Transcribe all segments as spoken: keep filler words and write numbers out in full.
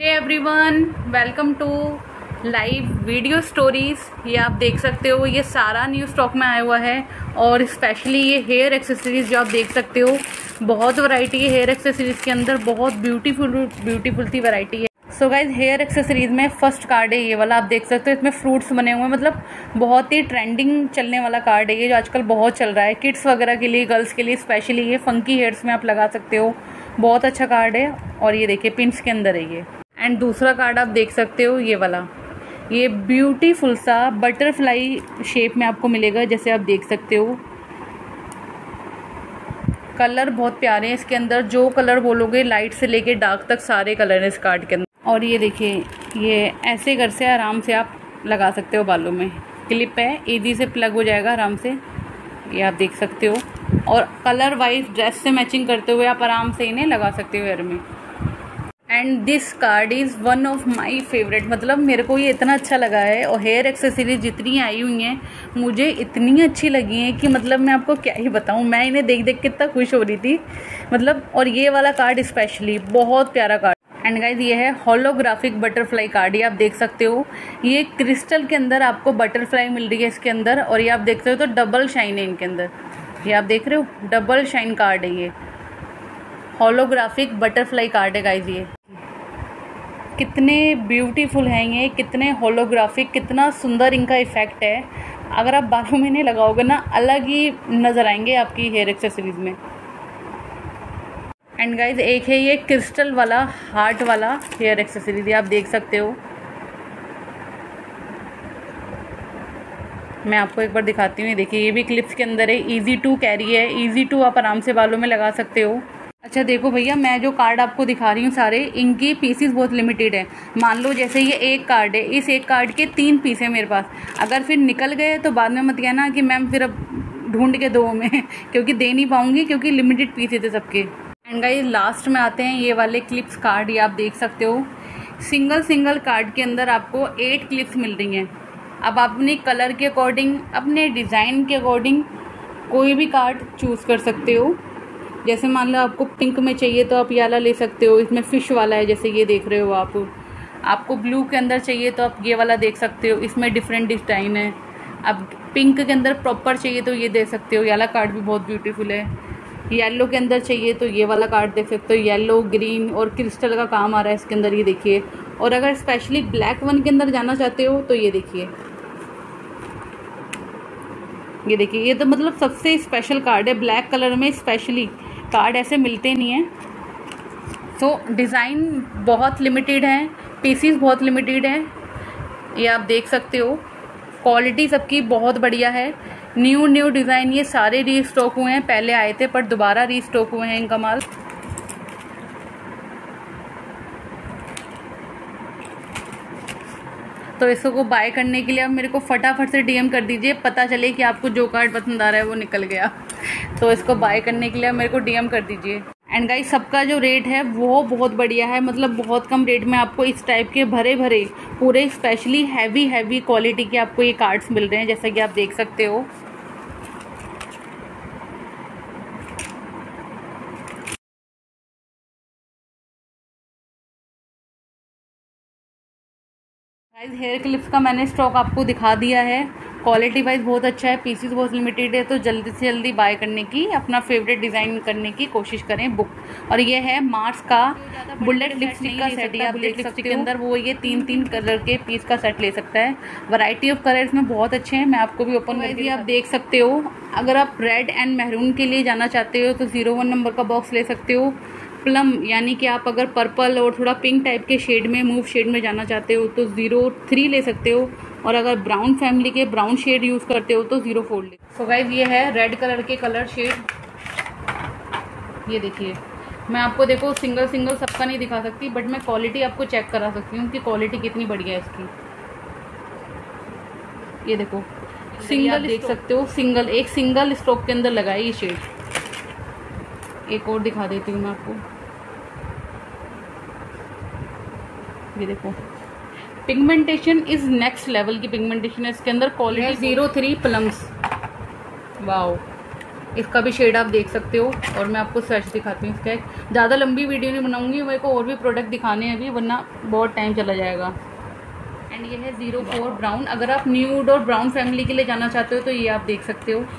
Hey everyone, welcome to live video stories. ये आप देख सकते हो, ये सारा न्यू स्टॉक में आया हुआ है और स्पेशली ये हेयर एक्सेसरीज जो आप देख सकते हो, बहुत वैरायटी है हेयर एक्सेसरीज के अंदर, बहुत ब्यूटीफुल ब्यूटीफुल सी वैरायटी है। सो गाइज, हेयर एक्सेसरीज में फर्स्ट कार्ड है ये वाला, आप देख सकते हो इसमें फ्रूट्स बने हुए हैं, मतलब बहुत ही ट्रेंडिंग चलने वाला कार्ड है ये, जो आजकल बहुत चल रहा है किड्स वगैरह के लिए, गर्ल्स के लिए स्पेशली। ये फंकी हेयर्स में आप लगा सकते हो, बहुत अच्छा कार्ड है। और ये देखिए पिंस के अंदर है ये। एंड दूसरा कार्ड आप देख सकते हो ये वाला, ये ब्यूटीफुल सा बटरफ्लाई शेप में आपको मिलेगा, जैसे आप देख सकते हो। कलर बहुत प्यारे हैं इसके अंदर, जो कलर बोलोगे लाइट से लेके डार्क तक सारे कलर हैं इस कार्ड के अंदर। और ये देखिए, ये ऐसे घर से आराम से आप लगा सकते हो, बालों में क्लिप है, इजी से प्लग हो जाएगा आराम से, ये आप देख सकते हो। और कलर वाइज ड्रेस से मैचिंग करते हुए आप आराम से इन्हें लगा सकते हो हेयर में। And this card is one of my favourite, मतलब मेरे को ये इतना अच्छा लगा है। और हेयर एक्सेसरीज जितनी आई हुई हैं मुझे इतनी अच्छी लगी हैं कि मतलब मैं आपको क्या ही बताऊं, मैं इन्हें देख देख के इतना खुश हो रही थी मतलब। और ये वाला कार्ड स्पेशली बहुत प्यारा कार्ड। एंड गाइज, ये है होलोग्राफिक बटरफ्लाई कार्ड, ये आप देख सकते हो। ये क्रिस्टल के अंदर आपको बटरफ्लाई मिल रही है इसके अंदर, और ये आप देख सकते हो तो डबल शाइन है इनके अंदर, ये आप देख रहे हो डबल शाइन कार्ड है ये, होलोग्राफिक बटरफ्लाई कार्ड है गाइज। ये कितने ब्यूटीफुल हैं ये, कितने होलोग्राफिक, कितना सुंदर इनका इफेक्ट है। अगर आप बालों में नहीं लगाओगे ना, अलग ही नज़र आएंगे आपकी हेयर एक्सेसरीज में। एंड गाइज, एक है ये क्रिस्टल वाला हार्ट वाला हेयर एक्सेसरीज, ये आप देख सकते हो। मैं आपको एक बार दिखाती हूँ, ये देखिए, ये भी क्लिप्स के अंदर है, इजी टू कैरी है, इजी टू आप आराम से बालों में लगा सकते हो। अच्छा देखो भैया, मैं जो कार्ड आपको दिखा रही हूँ सारे, इनकी पीसीस बहुत लिमिटेड है। मान लो जैसे ये एक कार्ड है, इस एक कार्ड के तीन पीस है मेरे पास, अगर फिर निकल गए तो बाद में मत कहना कि मैम फिर अब ढूंढ के दो में क्योंकि दे नहीं पाऊंगी, क्योंकि लिमिटेड पीस थे सबके। एंड गाइस, लास्ट में आते हैं ये वाले क्लिप्स कार्ड, ये आप देख सकते हो। सिंगल सिंगल कार्ड के अंदर आपको एट क्लिप्स मिल रही हैं। अब आप अपने कलर के अकॉर्डिंग, अपने डिज़ाइन के अकॉर्डिंग कोई भी कार्ड चूज़ कर सकते हो। जैसे मान लो आपको पिंक में चाहिए तो आप ये वाला ले सकते हो, इसमें फिश वाला है जैसे ये देख रहे हो आप। आपको ब्लू के अंदर चाहिए तो आप ये वाला देख सकते हो, इसमें डिफरेंट डिज़ाइन है। अब पिंक के अंदर प्रॉपर चाहिए तो ये दे सकते हो, ये वाला कार्ड भी बहुत ब्यूटीफुल है। येलो के अंदर चाहिए तो ये वाला कार्ड देख सकते हो, येलो ग्रीन और क्रिस्टल का काम आ रहा है इसके अंदर, ये देखिए। और अगर स्पेशली ब्लैक वन के अंदर जाना चाहते हो तो ये देखिए, ये देखिए, ये तो मतलब सबसे स्पेशल कार्ड है ब्लैक कलर में, स्पेशली कार्ड ऐसे मिलते नहीं हैं। तो डिज़ाइन बहुत लिमिटेड है, पीसीस बहुत लिमिटेड है, ये आप देख सकते हो। क्वालिटी सबकी बहुत बढ़िया है, न्यू न्यू डिज़ाइन ये सारे रीस्टॉक हुए हैं, पहले आए थे पर दोबारा रीस्टॉक हुए हैं इनका माल। तो इसको बाय करने के लिए आप मेरे को फटाफट से डीएम कर दीजिए, पता चले कि आपको जो कार्ड पसंद आ रहा है वो निकल गया। तो इसको बाय करने के लिए आप मेरे को डीएम कर दीजिए। एंड गाइस, सबका जो रेट है वो बहुत बढ़िया है, मतलब बहुत कम रेट में आपको इस टाइप के भरे भरे पूरे स्पेशली हैवी हैवी क्वालिटी के आपको ये कार्ड्स मिल रहे हैं, जैसा कि आप देख सकते हो। गाइस, हेयर क्लिप्स का मैंने स्टॉक आपको दिखा दिया है, क्वालिटी वाइज बहुत अच्छा है, पीसीस बहुत लिमिटेड है, तो जल्दी से जल्दी बाय करने की, अपना फेवरेट डिज़ाइन करने की कोशिश करें बुक। और ये है मार्स का बुलेट लिपस्टिक का सेट, ये आप देख सकते हो अंदर, वो ये तीन तीन कलर के पीस का सेट ले सकता है। वैरायटी ऑफ कलर्स में बहुत अच्छे हैं, मैं आपको भी ओपन करके आप देख सकते हो। अगर आप रेड एंड मैरून के लिए जाना चाहते हो तो जीरो वन नंबर का बॉक्स ले सकते हो। प्लम यानी कि आप अगर पर्पल और थोड़ा पिंक टाइप के शेड में, मूव शेड में जाना चाहते हो तो ज़ीरो थ्री ले सकते हो। और अगर ब्राउन फैमिली के ब्राउन शेड यूज़ करते हो तो ज़ीरो फोर ले। सो गाइज, ये है रेड कलर के कलर शेड, ये देखिए। मैं आपको देखो सिंगल सिंगल सबका नहीं दिखा सकती, बट मैं क्वालिटी आपको चेक करा सकती हूँ कि क्वालिटी कितनी बढ़िया है इसकी। ये देखो, सिंगल देख सकते हो, सिंगल एक सिंगल स्टॉक के अंदर लगा है ये शेड। एक और दिखा देती हूँ मैं आपको, ये देखो, पिगमेंटेशन इज नेक्स्ट लेवल की पिगमेंटेशन है इसके अंदर। Quality zero three plums, wow इसका भी शेड आप देख सकते हो। और मैं आपको स्विच दिखाती हूँ इसका। ज़्यादा लंबी वीडियो नहीं बनाऊंगी, मेरे को और भी प्रोडक्ट दिखाने हैं अभी, वरना बहुत टाइम चला जाएगा। एंड ये है ज़ीरो फोर ब्राउन। अगर आप न्यूड और ब्राउन फैमिली के लिए जाना चाहते हो तो ये आप देख सकते हो।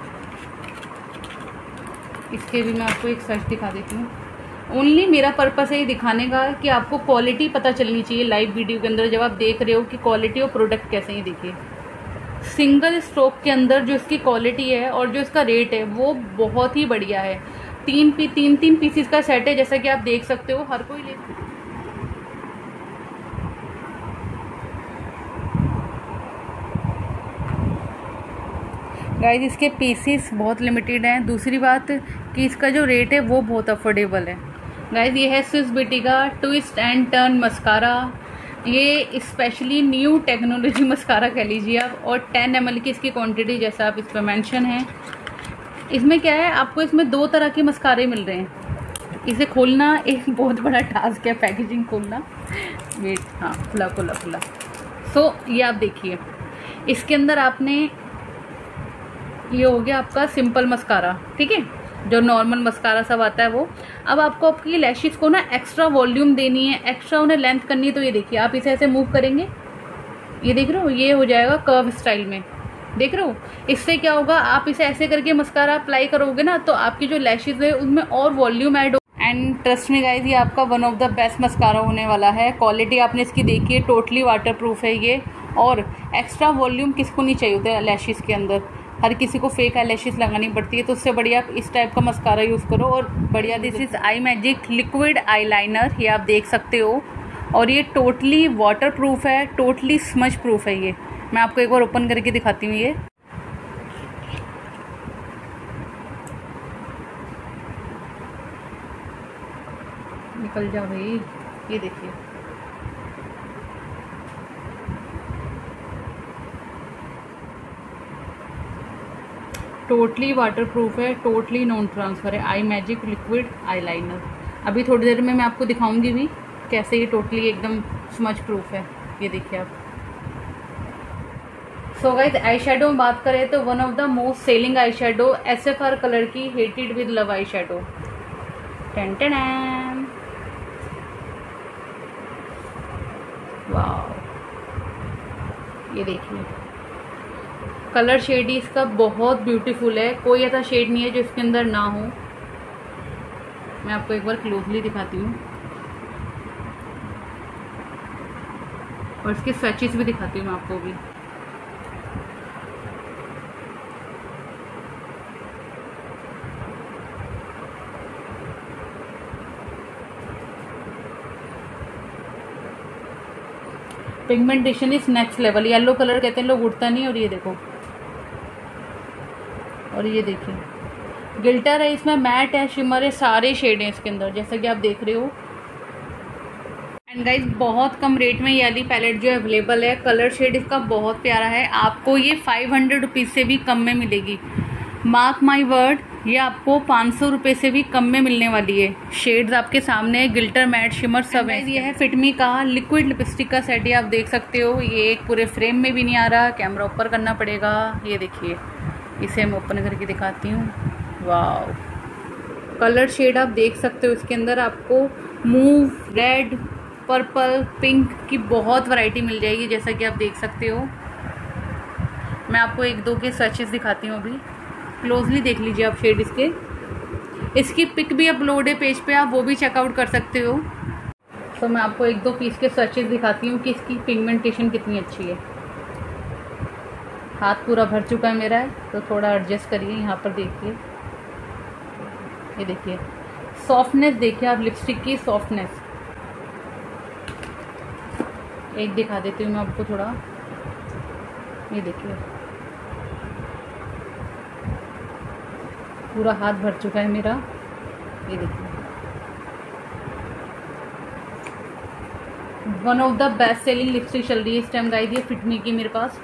इसके भी मैं आपको एक स्विच दिखा देती हूँ। ओनली मेरा पर्पस है ये दिखाने का कि आपको क्वालिटी पता चलनी चाहिए लाइव वीडियो के अंदर, जब आप देख रहे हो कि क्वालिटी और प्रोडक्ट कैसे ही। देखिए सिंगल स्ट्रोक के अंदर जो इसकी क्वालिटी है और जो इसका रेट है वो बहुत ही बढ़िया है। तीन पी तीन तीन पीसीस का सेट है, जैसा कि आप देख सकते हो, हर कोई ले। गाइस इसके पीसीस बहुत लिमिटेड हैं। दूसरी बात कि इसका जो रेट है वो बहुत अफोर्डेबल है। गाइस ये है स्विस ब्यूटी का ट्विस्ट एंड टर्न मस्कारा। ये स्पेशली न्यू टेक्नोलॉजी मस्कारा कह लीजिए आप, और टेन एम एल की इसकी क्वांटिटी जैसा आप इस पर मैंशन है। इसमें क्या है, आपको इसमें दो तरह के मस्कारे मिल रहे हैं। इसे खोलना एक बहुत बड़ा टास्क है, पैकेजिंग खोलना। वेट, हाँ खुला खुला खुला। सो ये आप देखिए, इसके अंदर आपने, ये हो गया आपका सिंपल मस्कारा, ठीक है, जो नॉर्मल मस्कारा सब आता है वो। अब आपको आपकी लैशेस को ना एक्स्ट्रा वॉल्यूम देनी है, एक्स्ट्रा उन्हें लेंथ करनी है, तो ये देखिए आप इसे ऐसे मूव करेंगे, ये देख रहे हो, ये हो जाएगा कर्व स्टाइल में, देख रहे हो। इससे क्या होगा, आप इसे ऐसे करके मस्कारा अप्लाई करोगे ना तो आपकी जो लैशेस है उनमें और वॉल्यूम ऐड हो। एंड ट्रस्ट में गाइस ये आपका one of the best mascara होने वाला है। क्वालिटी आपने इसकी देखी है, टोटली वाटर प्रूफ है ये। और एक्स्ट्रा वॉल्यूम किसको नहीं चाहिए होता है लैशेस के अंदर, हर किसी को फेक आई लैशेस लगानी पड़ती है, तो उससे बढ़िया आप इस टाइप का मस्कारा यूज़ करो। और बढ़िया, this is eye magic liquid eyeliner, ये आप देख सकते हो। और ये टोटली वाटर प्रूफ है, टोटली स्मज प्रूफ है ये। मैं आपको एक बार ओपन करके दिखाती हूँ। ये निकल जाओ भाई, ये देखिए, टोटली वाटर प्रूफ है, टोटली नॉन ट्रांसफर है। Eye magic liquid eyeliner. अभी थोड़ी देर में मैं आपको दिखाऊंगी भी कैसे ये टोटली एकदम स्मज प्रूफ है। ये देखिए आप। सो गाइस आई शेडो में बात करें तो one of the most selling eye shadow S F R colour की hated with love eye shadow. Ten ten वाह, ये देखिए कलर शेड ही इसका बहुत ब्यूटीफुल है, कोई ऐसा शेड नहीं है जो इसके अंदर ना हो। मैं आपको एक बार क्लोजली दिखाती हूँ और इसके स्वैचेस भी दिखाती हूँ मैं आपको भी। Pigmentation is next level. Yellow colour कहते हैं लोग, उड़ता नहीं। और ये देखो, और ये देखिए गिल्टर है इसमें, मैट है, शिमर है, सारे शेड हैं इसके अंदर जैसा कि आप देख रहे हो। एंड गाइस बहुत कम रेट में ये वाली पैलेट जो अवेलेबल है, कलर शेड इसका बहुत प्यारा है। आपको ये फाइव हंड्रेड रुपीज़ से भी कम में मिलेगी। मार्क माई वर्ड, ये आपको पाँच सौ रुपये से भी कम में मिलने वाली है। शेड्स आपके सामने है, गिल्टर, मैट, शिमर सब है। ये है फिटमी का लिक्विड लिपस्टिक का सेट, ये आप देख सकते हो। ये एक पूरे फ्रेम में भी नहीं आ रहा, कैमरा ऊपर करना पड़ेगा। ये देखिए, इसे मैं ओपन करके दिखाती हूँ। वाह, कलर शेड आप देख सकते हो इसके अंदर। आपको मूव, रेड, पर्पल, पिंक की बहुत वैरायटी मिल जाएगी जैसा कि आप देख सकते हो। मैं आपको एक दो के स्वैचेस दिखाती हूँ अभी, क्लोजली देख लीजिए आप शेड इसके। इसकी पिक भी अपलोड है पेज पे, आप वो भी चेकआउट कर सकते हो। तो मैं आपको एक दो पीस के स्वैचेस दिखाती हूँ कि इसकी पिगमेंटेशन कितनी अच्छी है। हाथ पूरा भर चुका है मेरा है, तो थोड़ा एडजस्ट करिए। यहाँ पर देखिए, ये देखिए सॉफ्टनेस, देखिए आप लिपस्टिक की सॉफ्टनेस। एक दिखा देती हूँ मैं आपको थोड़ा, ये देखिए पूरा हाथ भर चुका है मेरा। ये देखिए one of the best selling lipstick चल रही है इस टाइम गाइस, ये फिटमी की मेरे पास।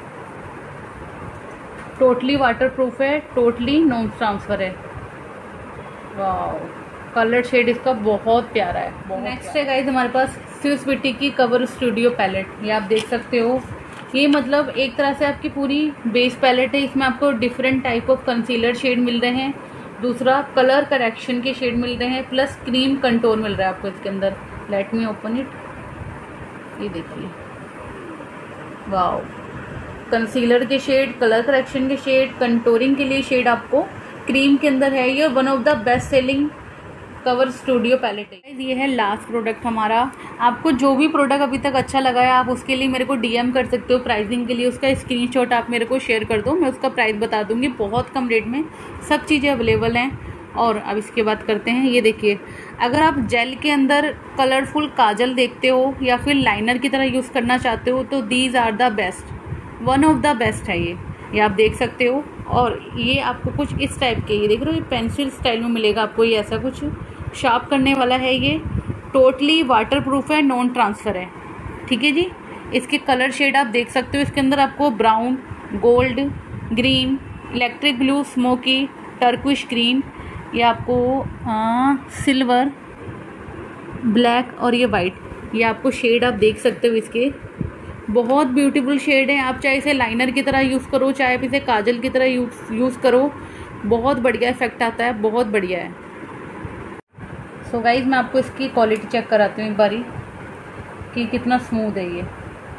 टोटली वाटर प्रूफ है, टोटली नॉन ट्रांसफर है। वाह, कलर शेड इसका बहुत प्यारा है। नेक्स्ट है गाइस हमारे पास स्विस ब्यूटी की कवर स्टूडियो पैलेट, ये आप देख सकते हो। ये मतलब एक तरह से आपकी पूरी बेस पैलेट है। इसमें आपको different type of concealer shade मिल रहे हैं। दूसरा कलर करेक्शन के शेड मिल रहे हैं, प्लस क्रीम कंटोर मिल रहा है आपको इसके अंदर। लेट मी ओपन इट, ये देखिए, वाओ, कंसीलर के शेड, कलर करेक्शन के शेड, कंटोरिंग के लिए शेड आपको क्रीम के अंदर है। ये one of the best selling cover studio palette है। ये है लास्ट प्रोडक्ट हमारा। आपको जो भी प्रोडक्ट अभी तक अच्छा लगा है आप उसके लिए मेरे को डीएम कर सकते हो। प्राइसिंग के लिए उसका स्क्रीनशॉट आप मेरे को शेयर कर दो, मैं उसका प्राइस बता दूंगी। बहुत कम रेट में सब चीज़ें अवेलेबल हैं। और अब इसके बाद करते हैं, ये देखिए, अगर आप जेल के अंदर कलरफुल काजल देखते हो या फिर लाइनर की तरह यूज़ करना चाहते हो तो these are the best, one of the best है ये ये आप देख सकते हो। और ये आपको कुछ इस टाइप के, ये देख रहे हो, ये पेंसिल स्टाइल में मिलेगा आपको। ये ऐसा कुछ शार्प करने वाला है। ये टोटली वाटर प्रूफ है, नॉन ट्रांसफ़र है, ठीक है जी। इसके कलर शेड आप देख सकते हो। इसके अंदर आपको brown, gold, green, electric blue, smoky, Turkish green, ये आपको हाँ सिल्वर, ब्लैक और ये वाइट, ये आपको शेड आप देख सकते हो इसके। बहुत ब्यूटीफुल शेड है। आप चाहे इसे लाइनर की तरह यूज़ करो, चाहे आप इसे काजल की तरह यूज़ यूज़ करो, बहुत बढ़िया इफेक्ट आता है, बहुत बढ़िया है। सो so गाइज मैं आपको इसकी क्वालिटी चेक कराती हूँ एक बारी कि कितना स्मूथ है ये।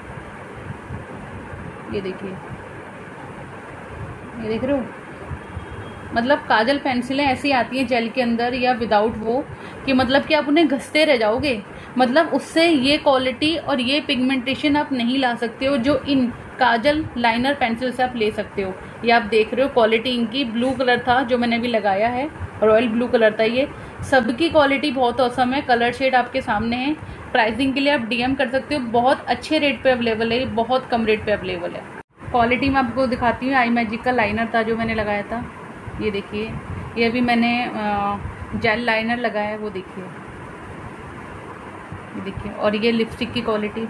ये देखिए, ये देख रहे हो, मतलब काजल पेंसिलें ऐसी आती हैं जेल के अंदर या विदाउट वो, कि मतलब कि आप उन्हें घसते रह जाओगे। मतलब उससे ये क्वालिटी और ये पिगमेंटेशन आप नहीं ला सकते हो जो इन काजल लाइनर पेंसिल से आप ले सकते हो। ये आप देख रहे हो क्वालिटी इनकी। ब्लू कलर था जो मैंने अभी लगाया है, रॉयल ब्लू कलर था। ये सबकी क्वालिटी बहुत औसम है। कलर शेड आपके सामने है। प्राइसिंग के लिए आप डीएम कर सकते हो। बहुत अच्छे रेट पे अवेलेबल है, बहुत कम रेट पे अवेलेबल है। क्वालिटी मैं आपको दिखाती हूँ। आई मैजिक का लाइनर था जो मैंने लगाया था, ये देखिए। ये अभी मैंने जेल लाइनर लगाया है, वो देखिए, ये देखिए। और ये लिपस्टिक की quality.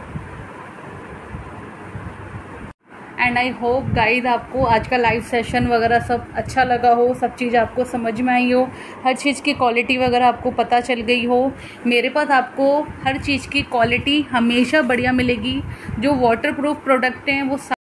And I hope guys आपको आज का लाइव सेशन वगैरह सब अच्छा लगा हो, सब चीज़ आपको समझ में आई हो, हर चीज़ की क्वालिटी वगैरह आपको पता चल गई हो। मेरे पास आपको हर चीज़ की क्वालिटी हमेशा बढ़िया मिलेगी। जो वाटर प्रूफ प्रोडक्ट हैं वो